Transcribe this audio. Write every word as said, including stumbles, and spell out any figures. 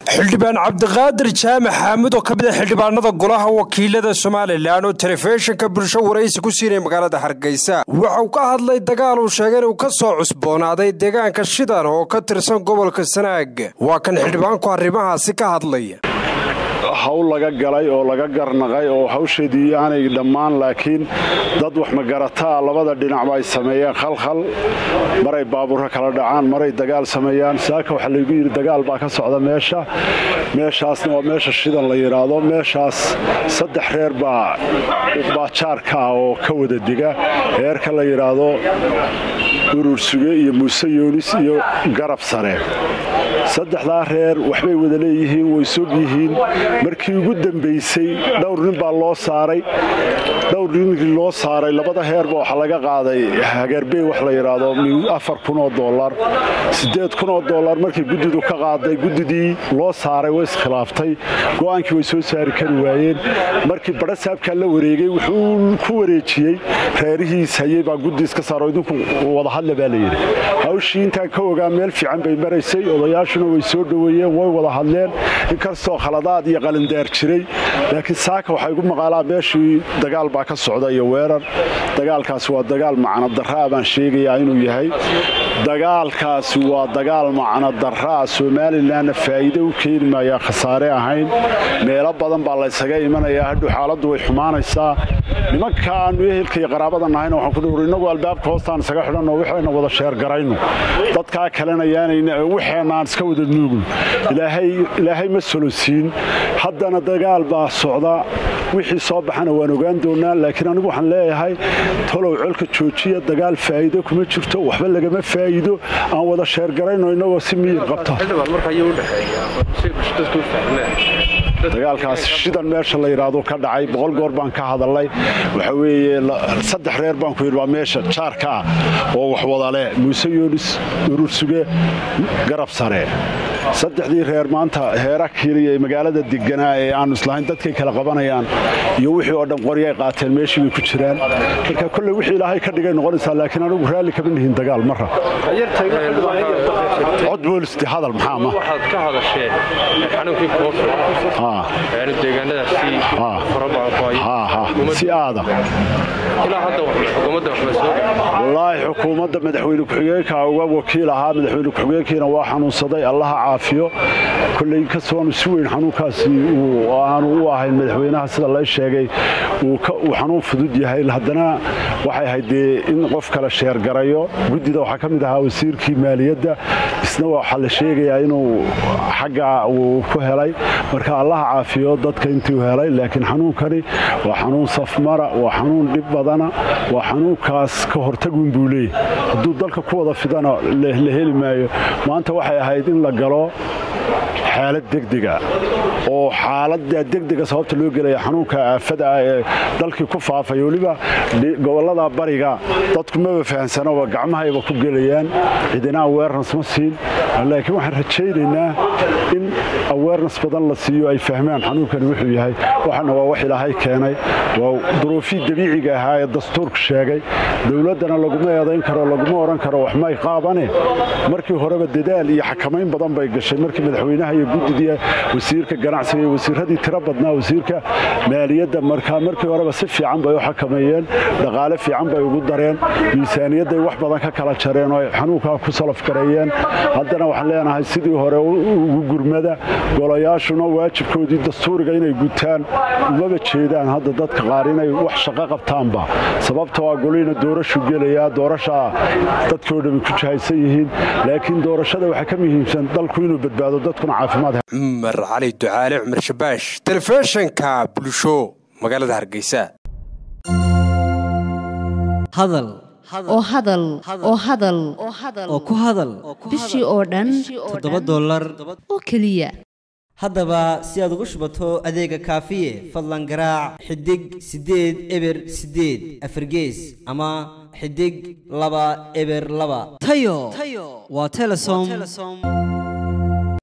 xildhibaan cabdiqaadir jaamac xaamud oo ka mid ah xildhibaanada golaha wakiilada Soomaaliland oo telefishinka bulsho waraysi ku siinay magaalada Hargeysa waxa uu ka hadlay dagaal uu sheegay inuu ka soo cusboonaaday deegaanka Shidan oo ka tirsan gobolka Sanaag waa kan xildhibaanku arrimahaasi ka hadlay hawl laga galay oo laga garnaqay oo hawsheedii aanay dhammaan laakiin dad wax ma garataa labada dhinac ay sameeyeen khalkhal maray baabuurka kala dhacaan maray dagaal sameeyaan saaka waxa lagu yiri dagaal baa ka socda meesha meeshaasna waa meesha Shidan la yiraahdo meeshaas saddex reer baa baajaarka oo ka wada diga reerka la yiraahdo urur suge iyo Muuse Yoonis iyo garab sare saddexda reer waxbay wada leeyihiin way soo yihiin markii ugu dambeysay dhowr nin baa loo saaray dhowr nin loo saaray labada heerba waxa laga qaaday hagarbe wax la yiraahdo afar kun oo dollar sideed kun oo dollar markii gudidu ka qaaday gudidii loo saaray way iskhilaaftay go'aankii way soo saari kari waayeen markii barasaabka la wareegay wuxuu ku wareejiyay reerihiisa ayay baa gudis ka saaro idinku wada hadla baa la yiri hawshii inta ka ogaa meel fiican bay maraysay odayaashuna way soo dhaweeyeen way wada hadleen in kastoo khaladaad iyo qalindeer jiray laakiin saaka waxa ugu maqaalaa meeshii dagaal baa ka socda iyo weerar dagaalkaas waa dagaal macna darraa baan sheegayaa inuu yahay dagaalkaas waa dagaal macna darraa Soomaaliland faa'iido u keenaya khasaare ahayn meelo badan baa la isaga imanayaa hadhu xaaladdu way xumaanaysaa nimankaan wehelka iyo qaraabada nahayna waxaan ku dhawray inagu albaabka hoostaan isaga xidhan oo waxayna wada sheer garayno dadka kalena yaanayna waxeenaan iska wada nuugul ilaahay ilaahay ma solusiin haddana dagaal baa socda wixii soo baxana waan ogaan doonaa laakiin anigu waxaan leeyahay tolow colka joojiya dagaal faa'iido kuma jirto waxba laga ma faa'iido aan wada sheer garayno inagoo si miyir qabta dagaalkaas Shidan meesha la yiraahdo ka dhacay boqol goor baan ka hadalay waxa weeye saddex reer baan ku yiraahdaa meesha jaarka oo wax wada leh Muuse Yoonis urur suge garab sare saddexdii reer maanta heera kiiliyay magaalada deganaa ee aan islahayn dadkay kala qabanayaan iyo wixii oo dhan qoriyay qaateen meeshii ku jiraan marka kulli wixii ilaahay ka dhigay noqonaysa laakiin anigu raali ka binihin dagaal marra cod boolisti hadal maxaa ma waxaad ka hadasheen xanuunkii koofur ah ee deegaanada si farabaqay ha si aada ilaa hadda xukuumadda waxba soo wallahi xukuumadda madaxweyne ku-xigeenka uga wakiil ahaa madaxweyne ku-xigeenkiina waa xanuunsaday allaha caafiyo kulli ka soo si weyn xanuunkaasi uu aanu u ahay madaxweynaha sida la sheegay uu ka uu xanuun fudud yahay haddana waxay haydee in qof kala sheer garayo gudida waxa kamid ahaa wasiirkii maaliyadda isna waxa la sheegayaa inuu xagga uu ku helay marka allaha caafiyo dadka intii uu helay laakiin xanuunkani waa xanuun safmara waa xanuun dib badana waa xanuunkaas ka hortagun buu leeyahay hadduu dalka ku wada fidana la heli maayo maanta waxay ahayd in la galo xaalad degdega oo xaaladda degdega sababta loo galay xanuunka aafada ee dalkii ku faafay waliba gobolada bariga dadku ma fahansana oo gacmahayba ku galayaan cidina awareness ma siin laakiin waxaan rajaynaynaa in awareness badan la siiyo ay fahmaan xanuunkan wuxuu yahay waxana waa wax ilaahay keenay waa duruufii dabiiciga ah ee dastuurku sheegay dawladana lagu meedayn karo lagu oran karo wax ma qaabane markii horeba dadaal iyo xakamayn badan bay gashay markii madaxweynaha iyo guddiga wasiirka ganacsiga iyo wasiiradii tira badnaa wasiirka maaliyadda markaa markii horeba si fiican bay u xakameeyeen dhaqaale fiican bay ugu dareen miisaaniyadda wax badan ka kala jareen oo xanuunka ku salaf gareeyeen haddana waxaan leenahay sidii hore ugu gurmada golayaashuna waajibkoodii dastuuriga inay gutaan umaba jeedaan hadda dadka qaar inay wax shaqo qabtaanba sababtoo ah golina doorasho gelaya doorasha dadkoo dhan ku jahaysan yihiin laakiin doorashada waxa ka muhiimsan dalku inuu badbaado dadkuna caafimaad Umar Ali Ducaale Umar Shabash telefishinka bulsho magaalada Hargeysa hadal oo hadal oo hadal oo ku hadal bishii oo dhan toddoba dollar oo kaliya haddaba si aad ugu shubato adeega kaafiye fadlan garaac xidig sideed eber sideed afargees ama xidig laba eber laba tayo waa telesom